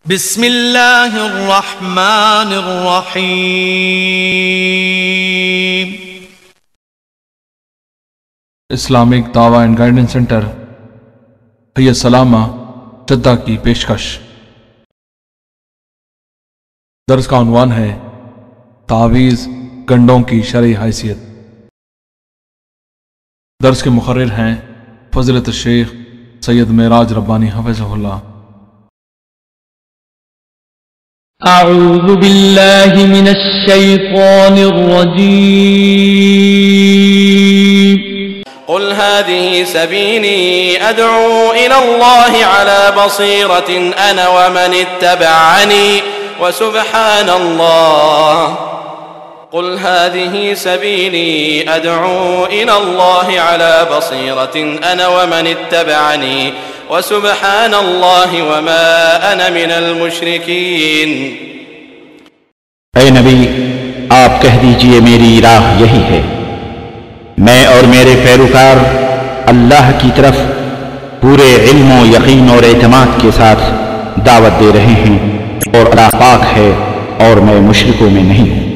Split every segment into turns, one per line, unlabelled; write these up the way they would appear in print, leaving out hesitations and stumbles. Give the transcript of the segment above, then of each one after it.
بسم اللہ الرحمن الرحیم۔
اسلامک دعویٰ اینڈ گائیڈنس سینٹر حی السلامہ جدہ کی پیشکش۔ درس کا عنوان ہے تعویذ گنڈوں کی شرعی حیثیت۔ درس کے مقرر ہیں فضیلت الشیخ سید معراج ربانی حفظہ اللہ۔
اعوذ باللہ من الشیطان الرجیم۔
قل هذه سبيلي أدعو إلى الله على بصيرة أنا ومن اتبعني وسبحان الله قل هذه سبيلي أدعو إلى الله على بصيرة أنا ومن اتبعني وسبحان الله وما أنا من المشركين۔
اے نبی، آپ کہہ دیجئے میری راہ یہی ہے، میں اور میرے پیروکار اللہ کی طرف پورے علم و یقین اور اعتماد کے ساتھ دعوت دے رہے ہیں، اور اللہ پاک ہے اور میں مشرکوں میں نہیں ہوں۔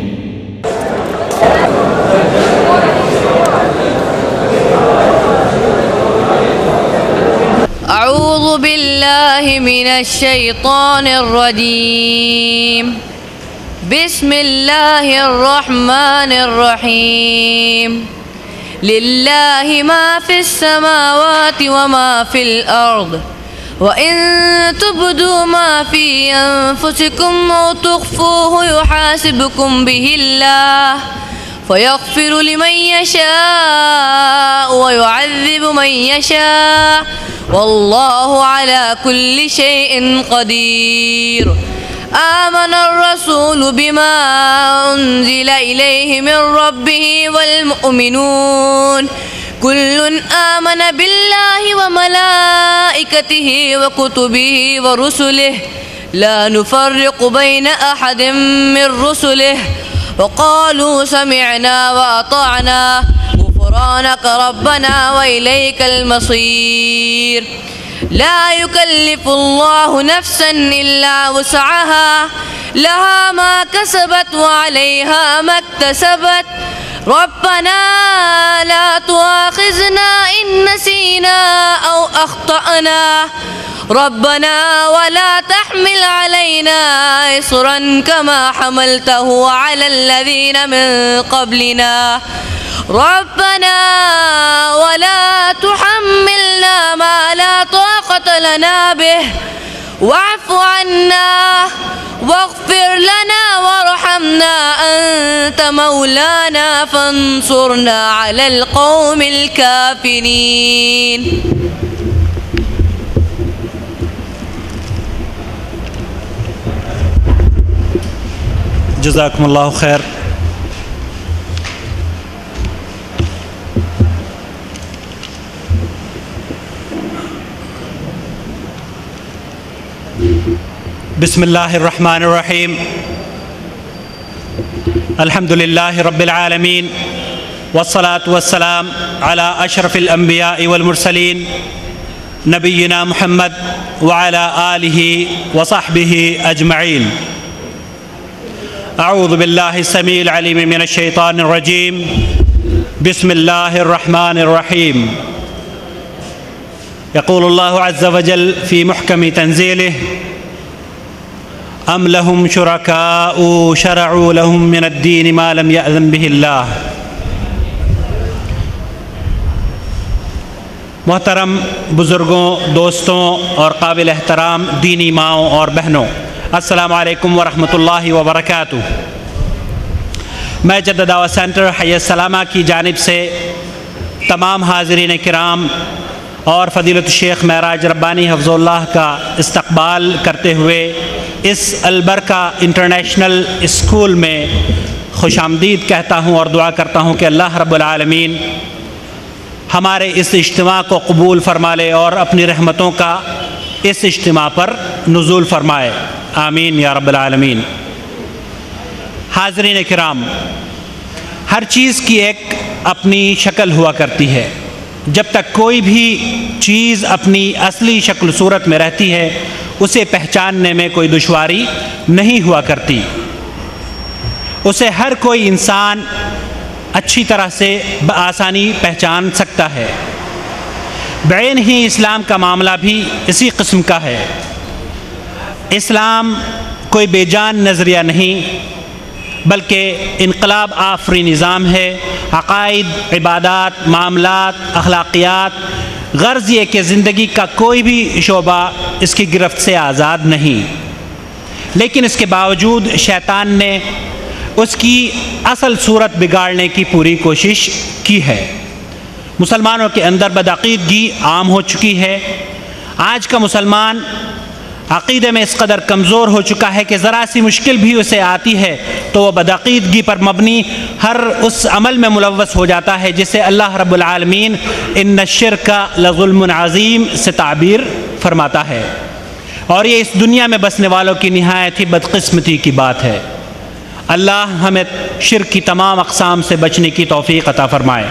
اعوذ باللہ من الشیطان الرجیم۔ بسم اللہ الرحمن الرحیم۔ للہ ما فی السماوات وما فی الارض وَإِن تُبْدُوا مَا فِي أَنفُسِكُمْ أَوْ تُخْفُوهُ يُحَاسِبْكُمْ بِهِ اللَّهُ فَيَغْفِرُ لِمَن يَشَاءُ وَيُعَذِّبُ مَن يَشَاءُ وَاللَّهُ عَلَى كُلِّ شَيْءٍ قَدِيرٌ۔ آمن الرسول بما أنزل إليه من ربه والمؤمنون كل آمن بالله وملائكته وكتبه ورسله لا نفرق بين أحد من رسله وقالوا سمعنا وأطعنا غفرانك ربنا وإليك المصير۔ لا يكلف الله نفسا إلا وسعها لها ما كسبت وعليها ما اكتسبت ربنا لا تؤاخذنا إن نسينا أو أخطأنا ربنا ولا تحمل علينا إصرا كما حملته على الذين من قبلنا ربنا ولا تحملنا ما لا طاقة لنا به واعف عنا واغفر لنا وارحمنا أنت مولانا فانصرنا على القوم الكافرين۔
جزاکم اللہ خیر۔ بسم اللہ الرحمن الرحیم۔ الحمد للہ رب العالمین والصلاة والسلام على اشرف الانبیاء والمرسلین نبینا محمد وعلى آلہ وصحبہ اجمعین۔ اعوذ باللہ السمیع العلیم من الشیطان الرجیم۔ بسم اللہ الرحمن الرحیم۔ یقول اللہ عز وجل فی محکم تنزیلہ ام لهم شرکاء شرعوا لهم من الدین ما لم یأذن به اللہ۔ محترم بزرگوں، دوستوں اور قابل احترام دینی ماؤں اور بہنوں، السلام علیکم ورحمۃ اللہ وبرکاتہ۔ میں جدہ دعویٰ سینٹر حی السلامہ کی جانب سے تمام حاضرین کرام اور فضیلت الشیخ معراج ربانی حفظہ اللہ کا استقبال کرتے ہوئے اس البرکہ انٹرنیشنل اسکول میں خوش آمدید کہتا ہوں اور دعا کرتا ہوں کہ اللہ رب العالمین ہمارے اس اجتماع کو قبول فرما لے اور اپنی رحمتوں کا اس اجتماع پر نزول فرمائے، آمین یا رب العالمین۔ حاضرین کرام، ہر چیز کی ایک اپنی شکل ہوا کرتی ہے، جب تک کوئی بھی چیز اپنی اصلی شکل صورت میں رہتی ہے اسے پہچاننے میں کوئی دشواری نہیں ہوا کرتی۔ اسے ہر کوئی انسان اچھی طرح سے بآسانی پہچان سکتا ہے۔ بعین ہی اسلام کا معاملہ بھی اسی قسم کا ہے۔ اسلام کوئی بے جان نظریہ نہیں بلکہ انقلاب آفری نظام ہے۔ عقائد، عبادات، معاملات، اخلاقیات، غرض یہ کہ زندگی کا کوئی بھی شعبہ اس کی گرفت سے آزاد نہیں، لیکن اس کے باوجود شیطان نے اس کی اصل صورت بگاڑنے کی پوری کوشش کی ہے۔ مسلمانوں کے اندر بدعقیدگی عام ہو چکی ہے۔ آج کا مسلمان عقیدے میں اس قدر کمزور ہو چکا ہے کہ ذرا سی مشکل بھی اسے آتی ہے تو وہ بدعقیدگی پر مبنی ہر اس عمل میں ملوث ہو جاتا ہے جسے اللہ رب العالمین ان الشرک لظلم عظیم سے تعبیر فرماتا ہے، اور یہ اس دنیا میں بسنے والوں کی نہایت ہی بدقسمتی کی بات ہے۔ اللہ ہمیں شرک کی تمام اقسام سے بچنے کی توفیق عطا فرمائے۔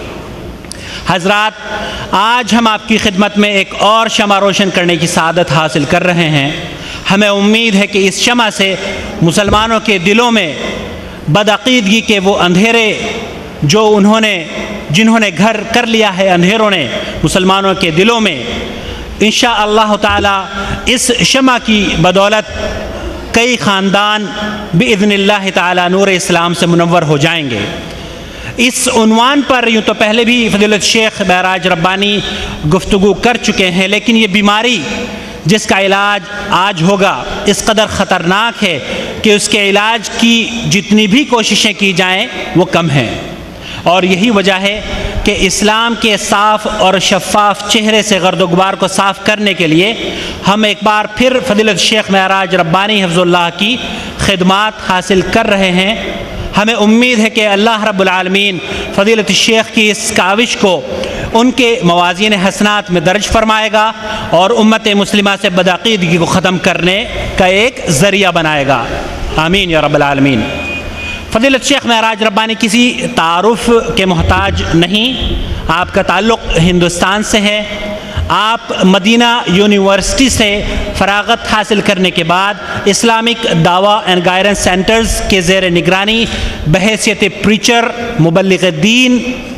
حضرات، آج ہم آپ کی خدمت میں ایک اور شمع روشن کرنے کی سعادت حاصل کر رہے ہیں۔ ہمیں امید ہے کہ اس شمع سے مسلمانوں کے دلوں میں بدعقیدگی کے وہ اندھیرے جو جنہوں نے گھر کر لیا ہے اندھیروں نے مسلمانوں کے دلوں میں، انشاءاللہ تعالی اس شمع کی بدولت کئی خاندان باذن اللہ تعالی نور اسلام سے منور ہو جائیں گے۔ اس عنوان پر یوں تو پہلے بھی فضیلت شیخ معراج ربانی گفتگو کر چکے ہیں، لیکن یہ بیماری جس کا علاج آج ہوگا اس قدر خطرناک ہے کہ اس کے علاج کی جتنی بھی کوششیں کی جائیں وہ کم ہیں، اور یہی وجہ ہے کہ اسلام کے صاف اور شفاف چہرے سے گرد و غبار کو صاف کرنے کے لیے ہم ایک بار پھر فضیلت شیخ معراج ربانی حفظ اللہ کی خدمات حاصل کر رہے ہیں۔ ہمیں امید ہے کہ اللہ رب العالمین فضیلت شیخ کی اس کاوش کو ان کے موازین حسنات میں درج فرمائے گا اور امت مسلمہ سے بدعقیدگی کو ختم کرنے کا ایک ذریعہ بنائے گا، آمین یا رب العالمین۔ فضیلت شیخ معراج ربانی کسی تعارف کے محتاج نہیں، آپ کا تعلق ہندوستان سے ہے۔ آپ مدینہ یونیورسٹی سے فراغت حاصل کرنے کے بعد اسلامک دعویٰ اینڈ گائیڈنس سینٹرز کے زیر نگرانی بحیثیت پریچر، مبلغ دین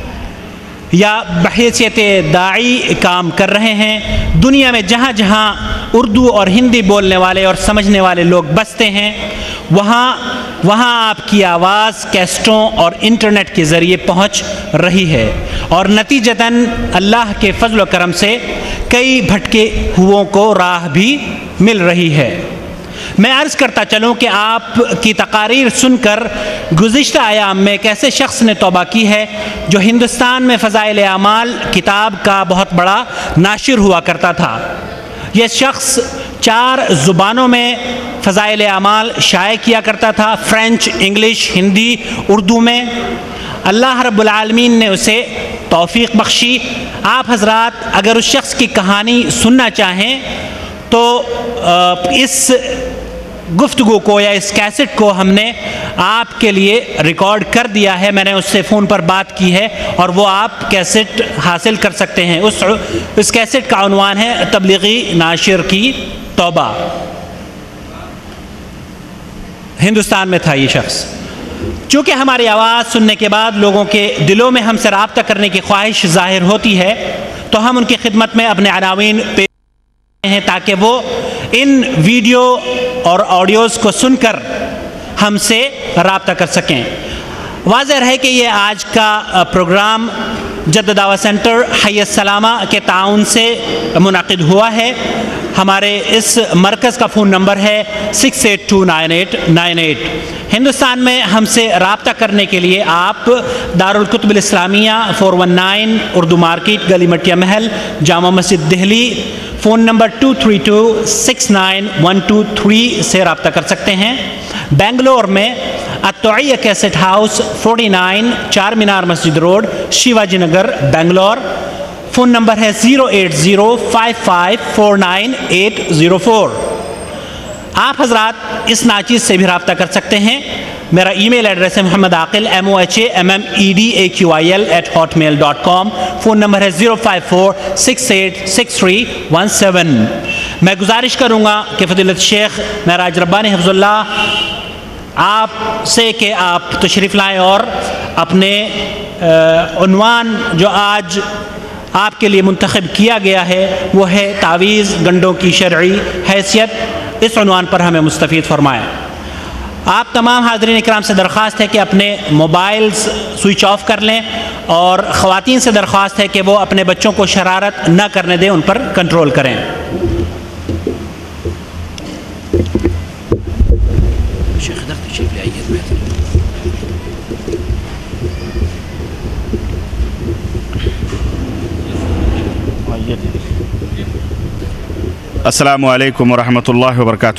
یا بحیثیت داعی کام کر رہے ہیں۔ دنیا میں جہاں جہاں اردو اور ہندی بولنے والے اور سمجھنے والے لوگ بستے ہیں وہاں آپ کی آواز کیسٹوں اور انٹرنیٹ کے ذریعے پہنچ رہی ہے، اور نتیجتاً اللہ کے فضل و کرم سے کئی بھٹکے ہوئوں کو راہ بھی مل رہی ہے۔ میں عرض کرتا چلوں کہ آپ کی تقاریر سن کر گزشتہ ایام میں ایک ایسے شخص نے توبہ کی ہے جو ہندوستان میں فضائل اعمال کتاب کا بہت بڑا ناشر ہوا کرتا تھا۔ یہ شخص 4 زبانوں میں فضائل اعمال شائع کیا کرتا تھا، فرینچ، انگلش، ہندی، اردو میں۔ اللہ رب العالمین نے اسے توفیق بخشی۔ آپ حضرات اگر اس شخص کی کہانی سننا چاہیں تو اس گفتگو کو یا اس کیسٹ کو ہم نے آپ کے لیے ریکارڈ کر دیا ہے، میں نے اس سے فون پر بات کی ہے اور وہ آپ کیسٹ حاصل کر سکتے ہیں۔ اس کیسٹ کا عنوان ہے تبلیغی ناشر کی توبہ۔ ہندوستان میں تھا یہ شخص۔ چونکہ ہماری آواز سننے کے بعد لوگوں کے دلوں میں ہم سے رابطہ کرنے کی خواہش ظاہر ہوتی ہے تو ہم ان کی خدمت میں اپنے عناوین پیش کرتے ہیں تاکہ وہ ان ویڈیو اور آڈیوز کو سن کر ہم سے رابطہ کر سکیں۔ واضح ہے کہ یہ آج کا پروگرام جدہ دعویٰ سینٹر حی السلامہ کے تعاون سے منعقد ہوا ہے۔ ہمارے اس مرکز کا فون نمبر ہے 68299898۔ ہندوستان میں ہم سے رابطہ کرنے کے لیے آپ دارالکتب الاسلامیہ 419 اردو مارکیٹ، گلی مٹیا محل، جامع مسجد دہلی، فون نمبر 23269123 سے رابطہ کر سکتے ہیں۔ بنگلور میں التوعیہ cassette house 49 Char Minar Masjid road, Shivaji Nagar, Bangalore, phone number ہے 08055499804۔ آپ حضرات اس ناچیز سے بھی رابطہ کر سکتے ہیں۔ میرا ای میل ایڈریس ہے محمدعاقل mohammedaqil@hotmail.com، فون نمبر ہے 054686317۔ میں گزارش کروں گا کہ فضیلت شیخ معراج ربانی حفظ اللہ آپ سے کہ آپ تشریف لائیں اور اپنے عنوان جو آج آپ کے لیے منتخب کیا گیا ہے وہ ہے تعویذ گنڈوں کی شرعی حیثیت، اس عنوان پر ہمیں مستفید فرمائیں۔ آپ تمام حاضرین اکرام سے درخواست ہے کہ اپنے موبائلز سوئچ آف کر لیں، اور خواتین سے درخواست ہے کہ وہ اپنے بچوں کو شرارت نہ کرنے دیں، ان پر کنٹرول کریں۔
السلام علیکم ورحمۃ اللہ وبرکاتہ۔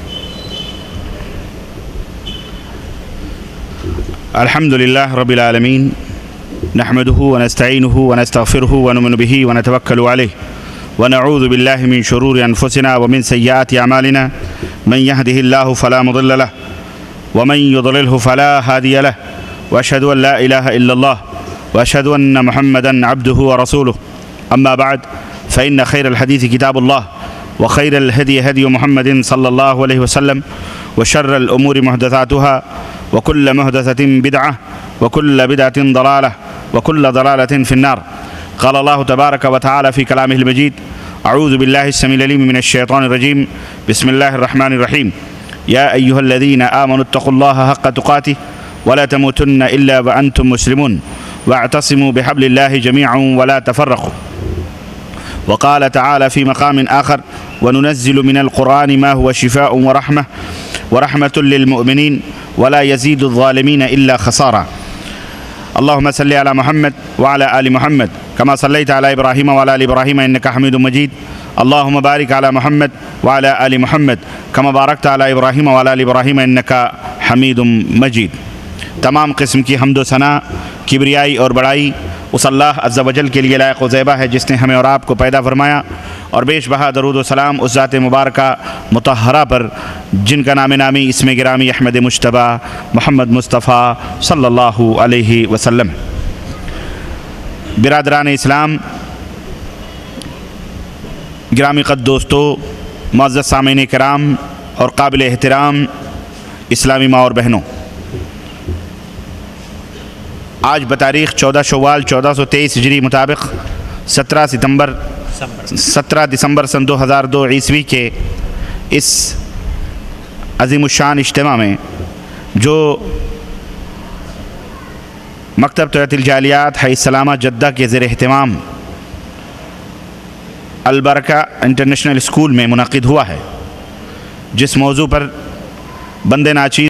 الحمد للہ رب العالمین، نحمده ونستعینه ونستغفره ونؤمن به ونتوکل علیہ ونعوذ باللہ من شرور انفسنا ومن سیئات اعمالنا، من يهده الله فلا مضل له ومن يضلله فلا هادي له، واشهد ان لا اله الا الله واشهد ان محمدا عبده ورسوله، اما بعد فان خیر الحدیث کتاب اللہ وخیر الهدی هدی محمد صلی اللہ علیہ وسلم، وشر الامور محدثاتها وكل محدثة بدعة وكل بدعة ضلالة وكل ضلالة في النار۔ قال الله تبارك وتعالى في كلامه المجيد: أعوذ بالله السميع العليم من الشيطان الرجيم، بسم الله الرحمن الرحيم، يا أيها الذين آمنوا اتقوا الله حق تقاته ولا تموتن إلا وأنتم مسلمون واعتصموا بحبل الله جميعا ولا تفرقوا۔ وقال تعالى في مقام آخر: وننزل من القرآن ما هو شفاء ورحمة للمؤمنين ولا يزيد الظالمين إلا خسارا۔ اللهم صل على محمد وعلى آل محمد كما صليت على إبراهيم وعلى آل إبراهيم إنك حميد مجيد، اللهم بارك على محمد وعلى آل محمد كما باركت على إبراهيم وعلى آل إبراهيم إنك حميد مجيد۔ تمام قسم کی حمد و ثنا، کبریائی اور بڑائی اس اللہ عز و جل کے لیے لائق و زیبا ہے جس نے ہمیں اور آپ کو پیدا فرمایا، اور بیش بہا درود و سلام اس ذات مبارکہ مطہرہ پر جن کا نام نامی اسم گرامی احمد مجتبی محمد مصطفیٰ صلی اللہ علیہ وسلم۔ برادران اسلام، گرامی قد دوستو، معزز سامعین کرام اور قابل احترام اسلامی ماں اور بہنوں، آج بتاریخ 14 شوال 1423 ہجری مطابق 17 دسمبر سن 2002 عیسوی کے اس عظیم الشان اجتماع میں جو مکتب توعیت الجالیات حی السلامہ جدہ کے زیر اہتمام البرکہ انٹرنیشنل اسکول میں منعقد ہوا ہے، جس موضوع پر بند ناچیز